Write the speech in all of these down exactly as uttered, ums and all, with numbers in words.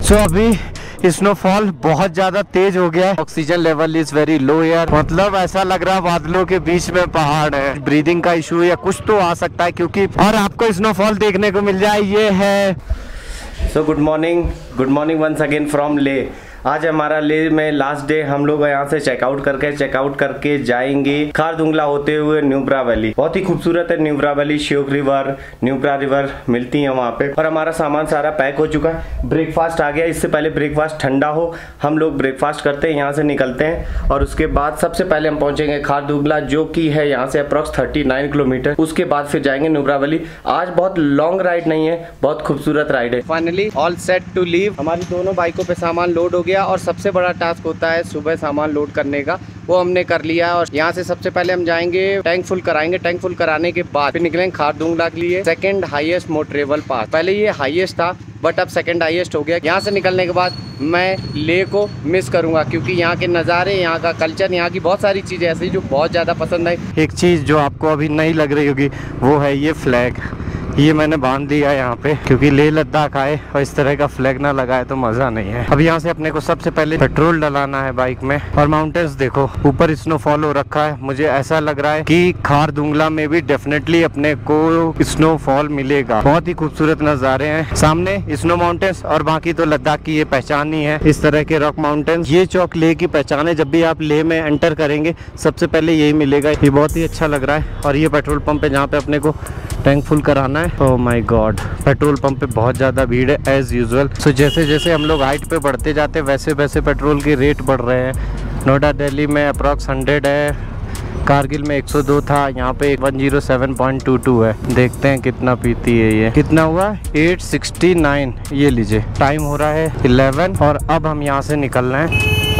सो so, अभी snowfall बहुत ज्यादा तेज हो गया है। Oxygen level is very low यार, मतलब ऐसा लग रहा है बादलों के बीच में पहाड़ है। ब्रीदिंग का इशू या कुछ तो आ सकता है क्योंकि, और आपको स्नोफॉल देखने को मिल जाए ये है। So good morning, good morning once again from ले। आज हमारा ले में लास्ट डे। हम लोग यहाँ से चेकआउट करके चेकआउट करके जाएंगे खारदुंगला होते हुए न्यूब्रा वैली। बहुत ही खूबसूरत है Nubra valley. Shyok river, Nubra river मिलती है वहाँ पे। और हमारा सामान सारा पैक हो चुका है। ब्रेकफास्ट आ गया। इससे पहले ब्रेकफास्ट ठंडा हो हम लोग ब्रेकफास्ट करते हैं, यहाँ से निकलते हैं। और उसके बाद सबसे पहले हम पहुंचेंगे खारदुंगला, जो कि है यहाँ से अप्रॉक्स थर्टी नाइन किलोमीटर। उसके बाद फिर जाएंगे न्यूब्रा वैली। आज बहुत लॉन्ग राइड नहीं है, बहुत खूबसूरत राइड है। Finally all set to leave. हमारी दोनों बाइकों पे सामान लोड हो गया और सबसे बड़ा टास्क होता है सुबह सामान लोड करने का, वो हमने कर लिया है। और यहाँ से सबसे पहले हम जाएंगे टैंक फुल कराएंगे। टैंक फुल कराने के बाद फिर निकलेंगे खारदुंगला के लिए। सेकंड हाईएस्ट मोटरेबल पास, पहले ये हाईएस्ट था बट अब सेकंड हाईएस्ट हो गया। यहाँ से निकलने के बाद मैं ले को मिस करूंगा क्योंकि यहाँ के नज़ारे, यहाँ का कल्चर, यहाँ की बहुत सारी चीज़ें ऐसी जो बहुत ज़्यादा पसंद है। एक चीज़ जो आपको अभी नहीं लग रही होगी वो है ये फ्लैग। ये मैंने बांध दिया है यहाँ पे क्योंकि लेह लद्दाख आए और इस तरह का फ्लैग ना लगाए तो मज़ा नहीं है। अब यहाँ से अपने को सबसे पहले पेट्रोल डलाना है बाइक में। और माउंटेन्स देखो, ऊपर स्नोफॉल हो रखा है। मुझे ऐसा लग रहा है कि खारदुंगला में भी डेफिनेटली अपने को स्नोफॉल मिलेगा। बहुत ही खूबसूरत नज़ारे हैं सामने, स्नो माउंटेन्स। और बाकी तो लद्दाख की ये पहचान ही है, इस तरह के रॉक माउंटेन्स। ये चौक लेह की पहचान है। जब भी आप लेह में एंटर करेंगे सबसे पहले यही मिलेगा। ये बहुत ही अच्छा लग रहा है। और ये पेट्रोल पंप है जहाँ पे अपने को टैंक फुल कराना है। Oh my god, petrol pump पे बहुत ज़्यादा भीड़ है एज यूजुअल। सो जैसे जैसे हम लोग हाइट पे बढ़ते जाते हैं वैसे वैसे पेट्रोल के रेट बढ़ रहे हैं। नोएडा दिल्ली में अप्रॉक्स हंड्रेड है, कारगिल में एक सौ दो था, यहाँ पे एक सौ सत्रह पॉइंट दो दो है। देखते हैं कितना पीती है ये। कितना हुआ? आठ सौ उनहत्तर। ये लीजिए, टाइम हो रहा है ग्यारह और अब हम यहाँ से निकलना है।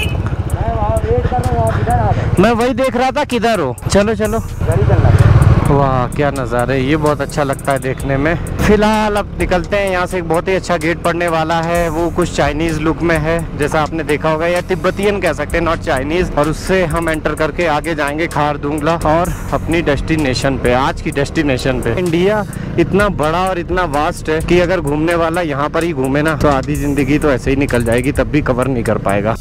मैं वही देख रहा था किधर हो। चलो चलो, वाह क्या नज़ारा है, ये बहुत अच्छा लगता है देखने में। फिलहाल अब निकलते हैं यहाँ से। एक बहुत ही अच्छा गेट पड़ने वाला है, वो कुछ चाइनीज़ लुक में है जैसा आपने देखा होगा, या तिब्बतियन कह सकते हैं, नॉट चाइनीज़। और उससे हम एंटर करके आगे जाएंगे खारदुंगला और अपनी डेस्टिनेशन पे, आज की डेस्टिनेशन पे। इंडिया इतना बड़ा और इतना वास्ट है कि अगर घूमने वाला यहाँ पर ही घूमे ना तो आधी ज़िंदगी तो ऐसे ही निकल जाएगी, तब भी कवर नहीं कर पाएगा।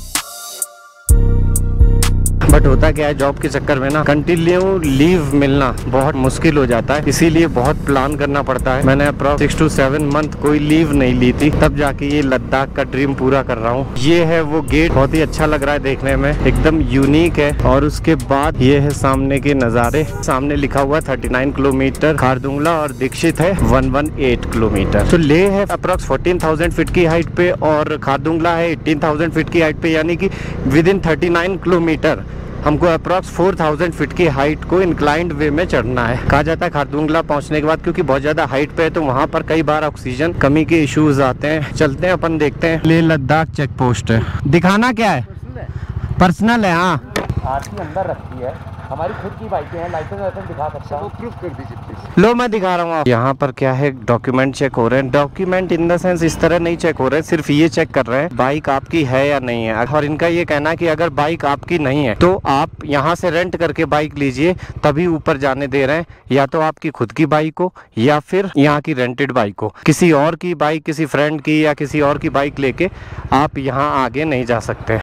बट होता क्या है, जॉब के चक्कर में ना कंटिन्यू लीव मिलना बहुत मुश्किल हो जाता है, इसीलिए बहुत प्लान करना पड़ता है। मैंने approx six two seven month कोई लीव नहीं ली थी, तब जाके ये लद्दाख का ड्रीम पूरा कर रहा हूँ। ये है वो गेट, बहुत ही अच्छा लग रहा है देखने में, एकदम यूनिक है। और उसके बाद ये है सामने के नज़ारे। सामने लिखा हुआ थर्टी नाइन किलोमीटर खारदुंगला और दीक्षित है एक सौ अठारह किलोमीटर। तो ले है अप्रॉक्स फोर्टीन थाउजेंड फीट की हाइट पे और खारदुंगला है एटीन थाउजेंड फीट की हाइट पे, यानी कि within thirty nine kilometre हमको अप्रॉक्स फोर थाउजेंड फीट की हाइट को इंक्लाइंड वे में चढ़ना है। कहा जाता है खारदुंगला पहुंचने के बाद, क्योंकि बहुत ज़्यादा हाइट पे है तो वहाँ पर कई बार ऑक्सीजन कमी के इश्यूज आते हैं। चलते हैं अपन, देखते हैं। लेह लद्दाख चेक पोस्ट है। दिखाना क्या है? पर्सनल है। हाँ, आरसी अंदर रखी है, हमारी खुद की बाइकें हैं, लाइसेंस वाइसेंस दिखा सकता हूं, प्रूफ कर दीजिए प्लीज। लो मैं दिखा रहा हूँ। यहाँ पर क्या है, डॉक्यूमेंट चेक हो रहे हैं। डॉक्यूमेंट इन द सेंस इस तरह नहीं चेक हो रहे हैं, सिर्फ ये चेक कर रहे हैं बाइक आपकी है या नहीं है। और इनका ये कहना है कि अगर बाइक आपकी नहीं है तो आप यहाँ से रेंट करके बाइक लीजिए, तभी ऊपर जाने दे रहे हैं। या तो आपकी खुद की बाइक हो या फिर यहाँ की रेंटेड बाइक हो। किसी और की बाइक, किसी फ्रेंड की या किसी और की बाइक लेके आप यहाँ आगे नहीं जा सकते।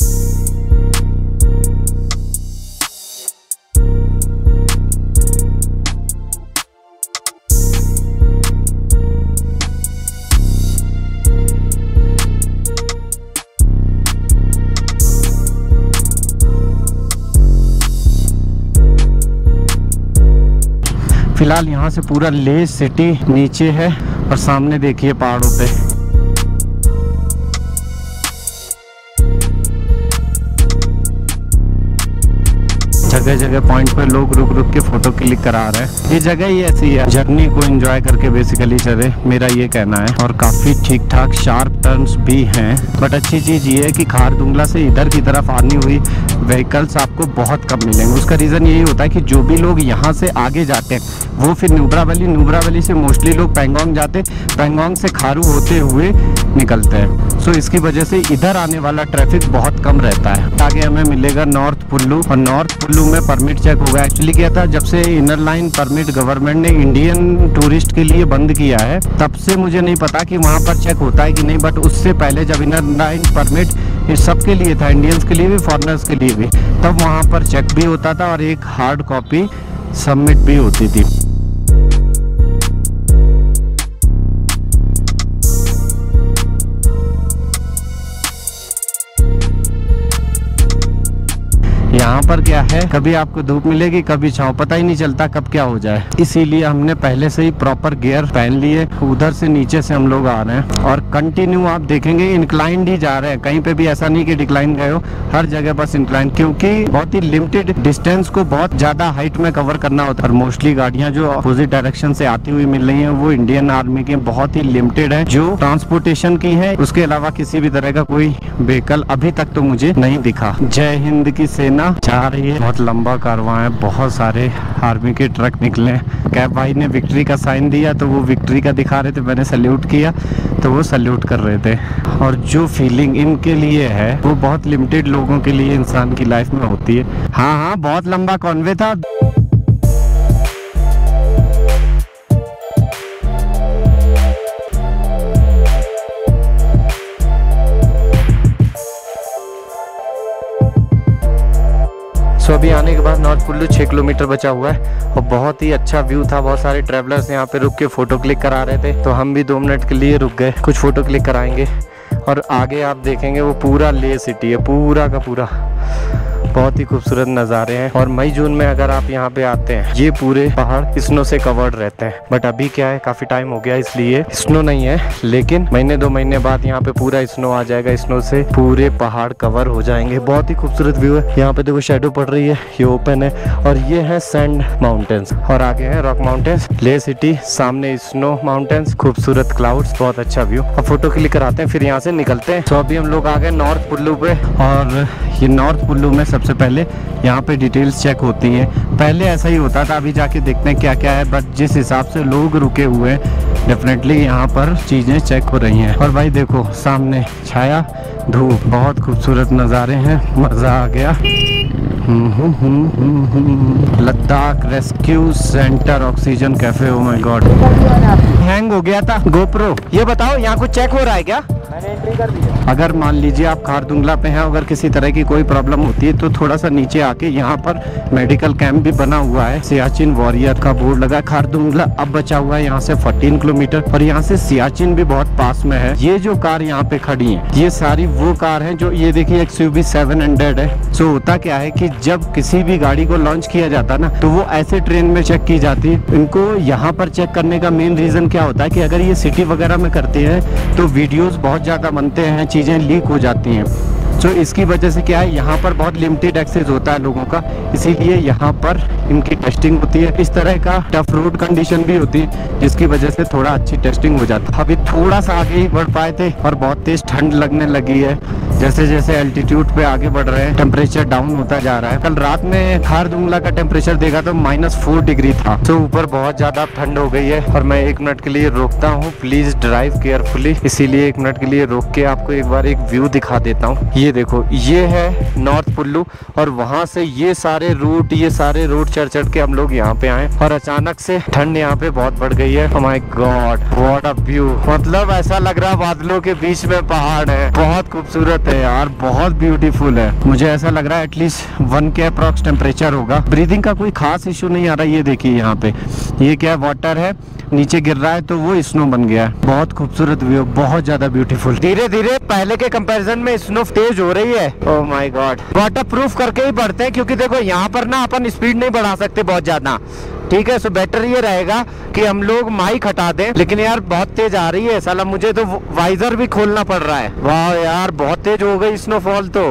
फिलहाल यहाँ से पूरा लेह सिटी नीचे है और सामने देखिए पहाड़ों पे। जगह जगह पॉइंट पे लोग रुक रुक के फोटो क्लिक करा रहे हैं। ये जगह ही ऐसी है, जर्नी को एंजॉय करके बेसिकली चले, मेरा ये कहना है। और काफी ठीक ठाक शार्प टर्न्स भी हैं। बट अच्छी चीज ये है कि खारदुंगला से इधर की तरफ आनी हुई व्हीकल्स आपको बहुत कम मिलेंगे। उसका रीजन यही होता है कि जो भी लोग यहाँ से आगे जाते हैं वो फिर न्यूब्रा वैली, न्यूब्रा वैली से मोस्टली लोग पैंगोंग जाते, पैंगोंग से खारू होते हुए निकलते हैं। सो इसकी वजह से इधर आने वाला ट्रैफिक बहुत कम रहता है। आगे हमें मिलेगा नॉर्थ कुल्लू, और नॉर्थ कुल्लू में में परमिट चेक होगा। एक्चुअली क्या था, जब से इनर लाइन परमिट गवर्नमेंट ने इंडियन टूरिस्ट के लिए बंद किया है तब से मुझे नहीं पता कि वहाँ पर चेक होता है कि नहीं, बट उससे पहले जब इनर लाइन परमिट ये सबके लिए था, इंडियंस के लिए भी फॉरेनर्स के लिए भी, तब वहाँ पर चेक भी होता था और एक हार्ड कॉपी सबमिट भी होती थी। यहाँ पर क्या है, कभी आपको धूप मिलेगी कभी छांव, पता ही नहीं चलता कब क्या हो जाए। इसीलिए हमने पहले से ही प्रॉपर गियर पहन लिए। उधर से नीचे से हम लोग आ रहे हैं और कंटिन्यू आप देखेंगे इंक्लाइंड ही जा रहे हैं, कहीं पे भी ऐसा नहीं कि डिक्लाइन गए हो, हर जगह बस इंक्लाइन, क्योंकि बहुत ही लिमिटेड डिस्टेंस को बहुत ज्यादा हाइट में कवर करना होता है। और मोस्टली गाड़ियां जो अपोजिट डायरेक्शन से आती हुई मिल रही है वो इंडियन आर्मी की बहुत ही लिमिटेड है, जो ट्रांसपोर्टेशन की है। उसके अलावा किसी भी तरह का कोई व्हीकल अभी तक तो मुझे नहीं दिखा। जय हिंद की सेना जा रही है, बहुत लंबा कारवां है, बहुत सारे आर्मी के ट्रक निकले। कैब भाई ने विक्ट्री का साइन दिया तो वो विक्ट्री का दिखा रहे थे, मैंने सैल्यूट किया तो वो सैल्यूट कर रहे थे। और जो फीलिंग इनके लिए है वो बहुत लिमिटेड लोगों के लिए इंसान की लाइफ में होती है। हाँ हाँ बहुत लंबा कॉन्वे था। सो so, अभी आने के बाद नॉर्थ कुल्लू छः किलोमीटर बचा हुआ है और बहुत ही अच्छा व्यू था। बहुत सारे ट्रैवलर्स यहाँ पे रुक के फ़ोटो क्लिक करा रहे थे, तो हम भी दो मिनट के लिए रुक गए, कुछ फ़ोटो क्लिक कराएंगे। और आगे आप देखेंगे वो पूरा ले सिटी है, पूरा का पूरा, बहुत ही खूबसूरत नज़ारे हैं। और मई जून में अगर आप यहाँ पे आते हैं ये पूरे पहाड़ स्नो से कवर्ड रहते हैं, बट अभी क्या है काफ़ी टाइम हो गया इसलिए स्नो नहीं है, लेकिन महीने दो महीने बाद यहाँ पे पूरा स्नो आ जाएगा, स्नो से पूरे पहाड़ कवर हो जाएंगे। बहुत ही खूबसूरत व्यू है। यहाँ पे देखो शेडो पड़ रही है, ये ओपन है और ये है सैंड माउंटेन्स और आगे है रॉक माउंटेन्स, ले सिटी, सामने स्नो माउंटेन्स, खूबसूरत क्लाउड्स, बहुत अच्छा व्यू। अब फोटो क्लिक कराते हैं फिर यहाँ से निकलते हैं। तो अभी हम लोग आ गए नॉर्थ कुल्लू पे और ये नॉर्थ कुल्लू में सबसे पहले यहाँ पे डिटेल्स चेक होती हैं। पहले ऐसा ही होता था, अभी जाके देखते हैं क्या क्या है, बट जिस हिसाब से लोग रुके हुए हैं डेफिनेटली यहाँ पर चीज़ें चेक हो रही हैं। और भाई देखो सामने छाया धूप, बहुत खूबसूरत नज़ारे हैं, मज़ा आ गया। Ladakh rescue centre oxygen cafe, oh my god, hang हो गया था गोप्रो। ये बताओ यहाँ कुछ चेक हो रहा है क्या? मैंने एंट्री कर दिया। अगर मान लीजिए आप खारदुंगला पे हैं, अगर किसी तरह की कोई प्रॉब्लम होती है तो थोड़ा सा नीचे आके यहाँ पर मेडिकल कैंप भी बना हुआ है, सियाचिन वॉरियर का बोर्ड लगा। खारदुंगला अब बचा हुआ है यहाँ से चौदह किलोमीटर और यहाँ से सियाचिन भी बहुत पास में है। ये जो कार यहाँ पे खड़ी है ये सारी वो कार है जो, ये देखिए एक्सयूवी सेवन हंड्रेड है। सो होता क्या है कि जब किसी भी गाड़ी को लॉन्च किया जाता ना तो वो ऐसे ट्रेन में चेक की जाती है। इनको यहाँ पर चेक करने का मेन रीजन क्या होता है कि अगर ये सिटी वगैरह में करते हैं तो वीडियोस बहुत ज्यादा बनते हैं, चीजें लीक हो जाती हैं। सो so, इसकी वजह से क्या है, यहाँ पर बहुत लिमिटेड एक्सेस होता है लोगों का, इसीलिए यहाँ पर इनकी टेस्टिंग होती है। इस तरह का टफ रोड कंडीशन भी होती है जिसकी वजह से थोड़ा अच्छी टेस्टिंग हो जाती है। अभी थोड़ा सा आगे ही बढ़ पाए थे और बहुत तेज ठंड लगने लगी है। जैसे जैसे एल्टीट्यूड पे आगे बढ़ रहे हैं टेम्परेचर डाउन होता जा रहा है। कल रात में खारदुंगला का टेम्परेचर देखा तो माइनस फोर डिग्री था। तो ऊपर बहुत ज्यादा ठंड हो गई है और मैं एक मिनट के लिए रोकता हूँ, प्लीज ड्राइव केयरफुली, इसीलिए एक मिनट के लिए रोक के आपको एक बार एक व्यू दिखा देता हूँ। ये देखो ये है नॉर्थ कुल्लू और वहाँ से ये सारे रूट ये सारे रूट चढ़ चढ़ के हम लोग यहाँ पे आए और अचानक से ठंड यहाँ पे बहुत बढ़ गई है। Oh my god what a view, मतलब ऐसा लग रहा है बादलों के बीच में पहाड़ है। बहुत खूबसूरत है यार, बहुत ब्यूटीफुल है। मुझे ऐसा लग रहा है एटलीस्ट वन के अप्रॉक्स टेम्परेचर होगा। ब्रीदिंग का कोई खास इशू नहीं आ रहा। ये देखिए यहाँ पे ये क्या वाटर है, नीचे गिर रहा है तो वो स्नो बन गया है। बहुत खूबसूरत व्यू, बहुत ज्यादा ब्यूटीफुल। धीरे धीरे पहले के कंपैरिजन में स्नो तेज हो रही है। Oh my god, waterproof करके ही बढ़ते हैं क्योंकि देखो यहाँ पर ना अपन स्पीड नहीं बढ़ा सकते बहुत ज्यादा, ठीक है। सो बेटर ये रहेगा कि हम लोग माइक हटा दें। लेकिन यार बहुत तेज आ रही है साला, मुझे तो वाइजर भी खोलना पड़ रहा है। वाह यार बहुत तेज हो गई स्नोफॉल तो।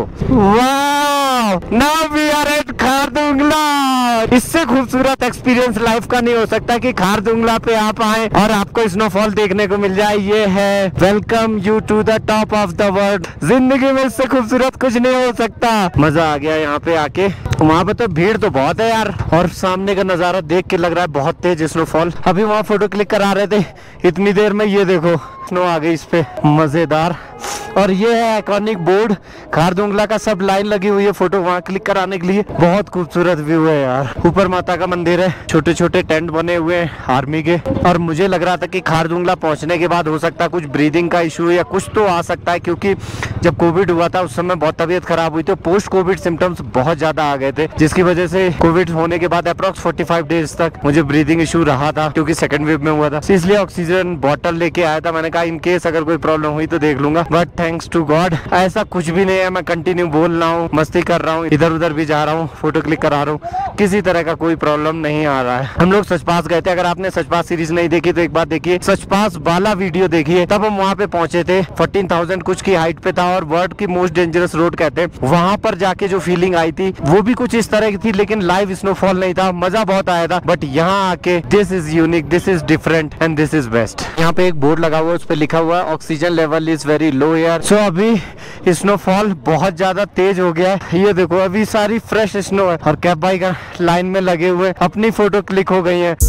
वाह now we are at Khardungla. इससे खूबसूरत एक्सपीरियंस लाइफ का नहीं हो सकता कि खारदुंगला पे आप आए और आपको स्नोफॉल देखने को मिल जाए। ये है welcome you to the top of the world. जिंदगी में इससे खूबसूरत कुछ नहीं हो सकता। मजा आ गया यहाँ पे आके। वहाँ पे तो भीड़ तो बहुत है यार और सामने का नजारा देख के लग रहा है बहुत तेज स्नोफॉल। अभी वहाँ फोटो क्लिक करा रहे थे, इतनी देर में ये देखो स्नो आ गई इस पे। मजेदार और ये है आइकॉनिक बोर्ड खारदुंगला का, सब लाइन लगी हुई है फोटो वहाँ क्लिक कराने के लिए। बहुत खूबसूरत व्यू है यार। ऊपर माता का मंदिर है, छोटे छोटे टेंट बने हुए हैं आर्मी के। और मुझे लग रहा था कि खारदुंगला पहुंचने के बाद हो सकता है कुछ ब्रीदिंग का इशू या कुछ तो आ सकता है, क्योंकि जब कोविड हुआ था उस समय बहुत तबीयत खराब हुई थी। पोस्ट कोविड सिम्टम्स बहुत ज्यादा आ गए थे, जिसकी वजह से कोविड होने के बाद अप्रॉक्स पैंतालीस डेज तक मुझे ब्रीदिंग इशू रहा था, क्योंकि सेकंड वेव में हुआ था। इसलिए ऑक्सीजन बॉटल लेके आया था। मैंने कहा इन केस अगर कोई प्रॉब्लम हुई तो देख लूंगा, बट थैंक्स टू गॉड ऐसा कुछ भी नहीं है। मैं कंटिन्यू बोल रहा हूँ, मस्ती कर रहा हूँ, इधर उधर भी जा रहा हूँ, फोटो क्लिक करा रहा हूँ, किसी तरह का कोई प्रॉब्लम नहीं आ रहा है। हम लोग सचपास गए थे। अगर आपने सचपास सीरीज नहीं देखी तो एक बार देखिए, सचपास वाला वीडियो देखिए। तब हम वहाँ पे पहुंचे थे, चौदह हज़ार कुछ की हाइट पे था और वर्ल्ड की मोस्ट डेंजरस रोड कहते हैं। वहाँ पर जाके जो फीलिंग आई थी वो भी कुछ इस तरह की थी, लेकिन लाइव स्नोफॉल नहीं था। मजा बहुत आया था, बट यहाँ आके this is unique, this is different and this is best. यहाँ पे एक बोर्ड लगा हुआ है, उस पर लिखा हुआ है oxygen level is very low here. So अभी स्नोफॉल बहुत ज्यादा तेज हो गया है। ये देखो अभी सारी फ्रेश स्नो है और कैब बाइक लाइन में लगे हुए अपनी फोटो क्लिक हो गई है।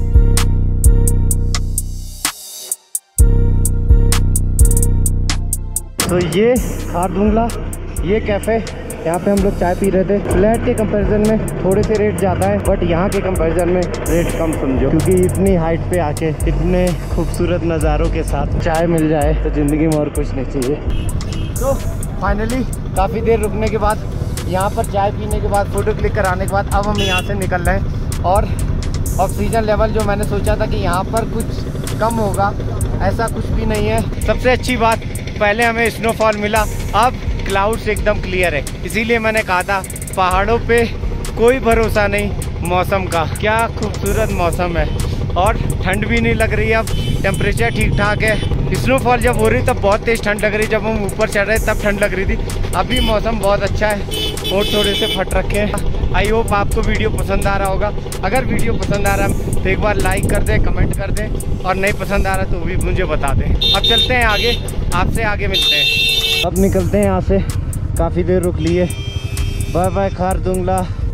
तो ये खारदुंगला, ये कैफे, यहाँ पे हम लोग चाय पी रहे थे। फ्लैट के कंपैरिजन में थोड़े से रेट ज़्यादा है, बट यहाँ के कंपैरिजन में रेट कम समझो, क्योंकि इतनी हाइट पे आके इतने खूबसूरत नज़ारों के साथ चाय मिल जाए तो ज़िंदगी में और कुछ नहीं चाहिए। तो फाइनली काफ़ी देर रुकने के बाद, यहाँ पर चाय पीने के बाद, फ़ोटो क्लिक कराने के बाद अब हम यहाँ से निकल रहे हैं। और ऑक्सीजन लेवल जो मैंने सोचा था कि यहाँ पर कुछ कम होगा, ऐसा कुछ भी नहीं है। सबसे अच्छी बात, पहले हमें स्नोफॉल मिला, अब क्लाउड्स एकदम क्लियर है। इसीलिए मैंने कहा था पहाड़ों पे कोई भरोसा नहीं मौसम का। क्या खूबसूरत मौसम है और ठंड भी नहीं लग रही। अब टेम्परेचर ठीक ठाक है। स्नोफॉल जब हो रही तब बहुत तेज ठंड लग रही, जब हम ऊपर चढ़ रहे तब ठंड लग रही थी। अभी मौसम बहुत अच्छा है और थोड़े से फट रखे हैं। आई होप आपको वीडियो पसंद आ रहा होगा। अगर वीडियो पसंद आ रहा है तो एक बार लाइक कर दें, कमेंट कर दें, और नहीं पसंद आ रहा तो भी मुझे बता दें। अब चलते हैं आगे, आपसे आगे मिलते हैं। अब निकलते हैं यहाँ से, काफ़ी देर रुक लिए। Bye bye Khardungla.